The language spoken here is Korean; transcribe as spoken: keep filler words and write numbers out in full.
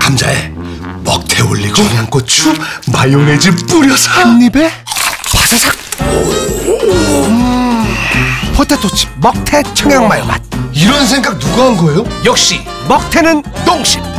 감자에 먹태 올리고 청양고추, 마요네즈 뿌려서 한 입에 바사삭. 음, 포테토칩 먹태 청양마요 맛. 이런 생각 누가 한 거예요? 역시 먹태는 농심.